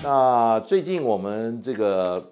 那最近我们这个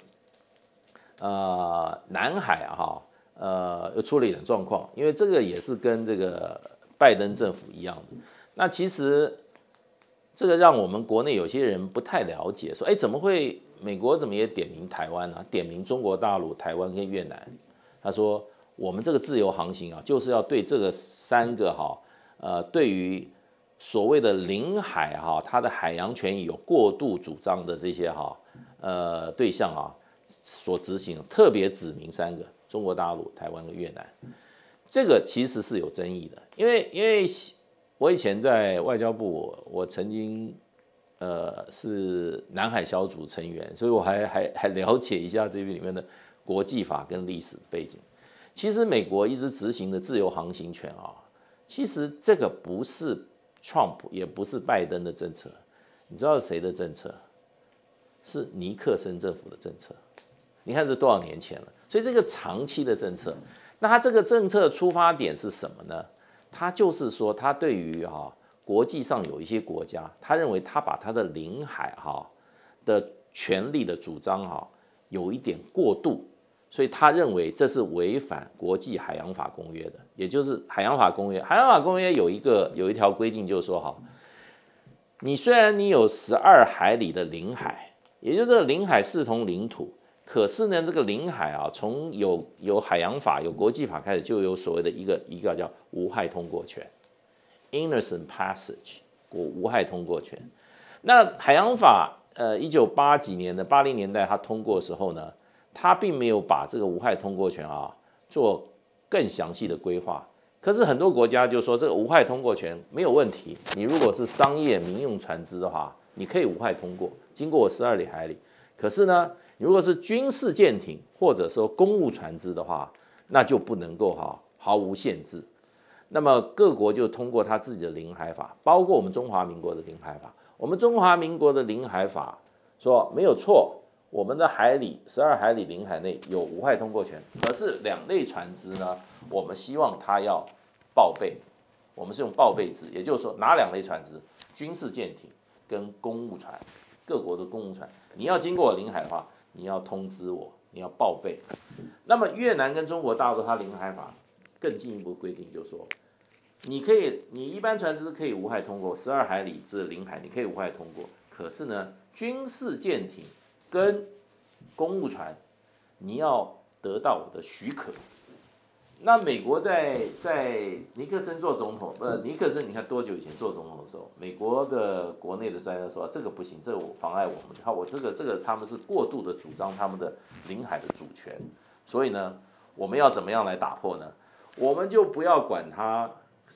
南海又出了一点状况，因为这个也是跟这个拜登政府一样的。那其实这个让我们国内有些人不太了解，说，怎么会美国怎么也点名台湾啊，点名中国大陆、台湾跟越南？他说，我们这个自由航行啊，就是要对这个三个对于所谓的领海它的海洋权益有过度主张的这些对象所执行，特别指明三个：中国大陆、台湾跟越南。这个其实是有争议的，因为我以前在外交部，我曾经是南海小组成员，所以我还了解一下这里面的国际法跟历史背景。其实美国一直执行的自由航行权其实这个不是 Trump 也不是拜登的政策，你知道是谁的政策？是尼克森政府的政策。你看这多少年前了，所以这个长期的政策。那他这个政策出发点是什么呢？他就是说，他对于国际上有一些国家，他认为他把他的领海的权利的主张有一点过度，所以他认为这是违反国际海洋法公约的，也就是海洋法公约。海洋法公约有一条规定，就是说你虽然你有12海里的领海，也就是这个领海视同领土，可是呢，这个领海从有海洋法、有国际法开始，就有所谓的一个叫无害通过权 （innocent passage） 无害通过权。那海洋法1980几年的80年代它通过的时候呢，它并没有把这个无害通过权做更详细的规划。可是很多国家就说这个无害通过权没有问题，你如果是商业民用船只的话，你可以无害通过，经过12海里。可是呢，如果是军事舰艇或者说公务船只的话，那就不能够毫无限制。那么各国就通过他自己的领海法，包括我们中华民国的领海法。我们中华民国的领海法说没有错，我们的海里12海里领海内有无害通过权，可是2类船只呢，我们希望它要报备。我们是用报备制，也就是说哪2类船只？军事舰艇跟公务船，各国的公务船，你要经过我领海的话，你要通知我，你要报备。那么越南跟中国大陆它领海法更进一步规定，就是说，你一般船只可以无害通过12海里之领海，你可以无害通过。可是呢，军事舰艇跟公务船，你要得到我的许可。那美国在尼克森做总统，尼克森你看多久以前做总统的时候，美国的国内的专家说这个不行，这个妨碍我们，这个他们是过度的主张他们的领海的主权，所以呢，我们要怎么样来打破呢？我们就不要管它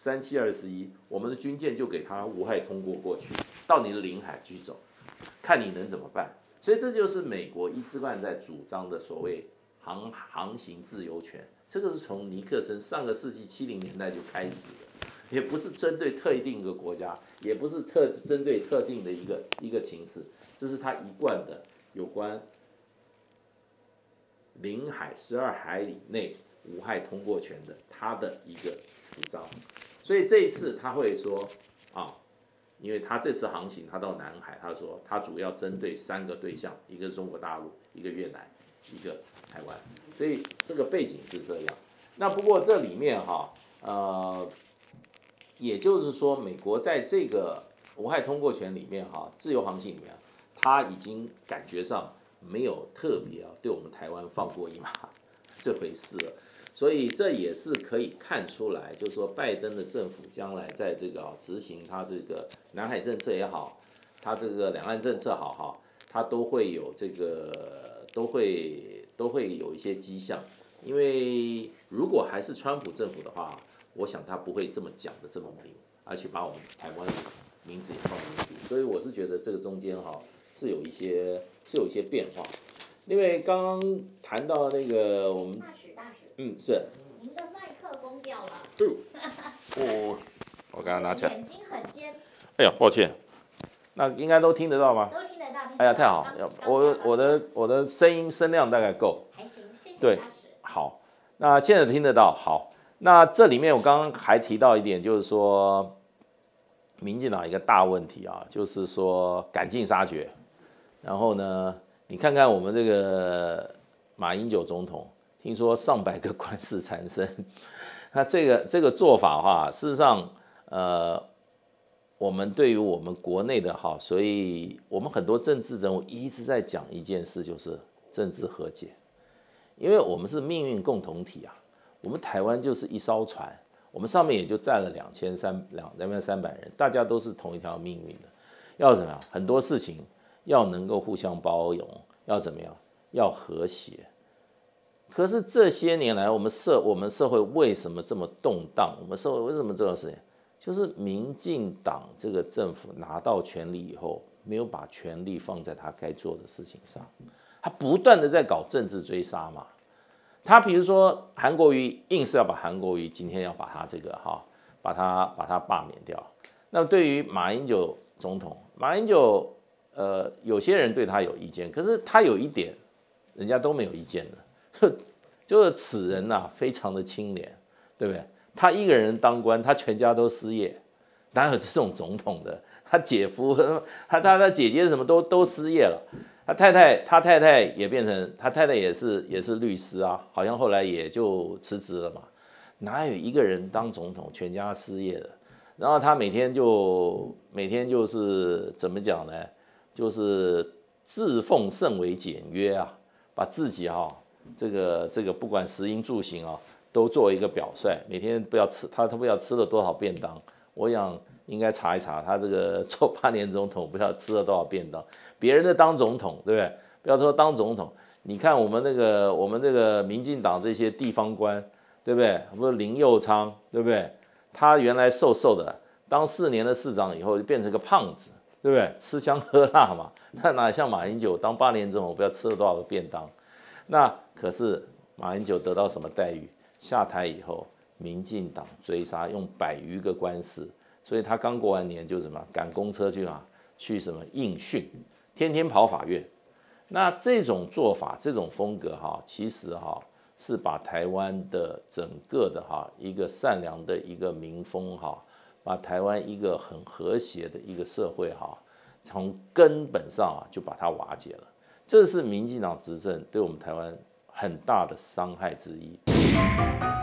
3721，我们的军舰就给它无害通过去，到你的领海去走，看你能怎么办。所以这就是美国一直在主张的所谓航行自由权。这个是从尼克森上个世纪70年代就开始的，也不是针对特定一个国家，也不是针对特定的一个情势，这是他一贯的有关领海12海里内无害通过权的他的一个主张。所以这一次他会说因为他这次航行他到南海，他说他主要针对3个对象，一个是中国大陆，一个越南，一个台湾。所以这个背景是这样。那不过这里面也就是说，美国在这个无害通过权里面自由航行里面，他已经感觉上没有特别对我们台湾放过一马这回事了。所以这也是可以看出来，就是说拜登的政府将来在这个执行他这个南海政策也好，他这个两岸政策好他都会有这个都会有一些迹象。因为如果还是川普政府的话，我想他不会这么讲的这么明，而且把我们台湾的名字也放进去。所以我是觉得这个中间是有一些变化。因为刚刚谈到那个我们大使， 是您的麦克风掉了。 我刚刚拿起来， 眼睛很尖。 哎呀，抱歉。那应该都听得到吗？ 都听得到。 哎呀，太好！我的声量大概够。 还行，谢谢对大使。 好，那现在听得到。好，那这里面我刚刚还提到一点，就是说，民进党一个大问题就是说赶尽杀绝。 然后呢，你看看我们这个马英九总统，听说上百个官司缠身，那这个做法的话，事实上，我们对于我们国内的哈，所以我们很多政治人物一直在讲一件事，就是政治和解，因为我们是命运共同体啊，我们台湾就是一艘船，我们上面也就站了2300人，大家都是同一条命运的，要怎么样？很多事情要能够互相包容，要怎么样？要和谐。可是这些年来，我们社会为什么这么动荡？我们社会为什么这个事情？就是民进党这个政府拿到权力以后，没有把权力放在他该做的事情上，他不断的在搞政治追杀嘛。他比如说韩国瑜，硬是要把韩国瑜今天要把他这个把他罢免掉。那对于马英九总统，马英九有些人对他有意见，可是他有一点，人家都没有意见的，就是此人呐、非常的清廉，对不对？他一个人当官，他全家都失业，哪有这种总统的？他姐夫、他姐姐什么都失业了，他太太也变成，他太太也是律师啊，好像后来也就辞职了嘛。哪有一个人当总统全家失业的？然后他每天就是怎么讲呢？就是自奉甚为简约啊，把自己这个不管食衣住行都做一个表率，每天不要吃他不知道吃了多少便当，我想应该查一查他这个做8年总统不知道吃了多少便当，别人的当总统对不对？不要说当总统，你看我们这个民进党这些地方官对不对？不是林右昌对不对？他原来瘦瘦的，当4年的市长以后就变成个胖子，对不对？吃香喝辣嘛，那哪像马英九当8年总统不知道吃了多少个便当？那可是马英九得到什么待遇？下台以后，民进党追杀，用100余个官司，所以他刚过完年就什么赶公车去什么应讯，天天跑法院。那这种做法，这种风格其实是把台湾的整个的一个善良的一个民风把台湾一个很和谐的一个社会从根本上就把它瓦解了。这是民进党执政对我们台湾很大的伤害之一。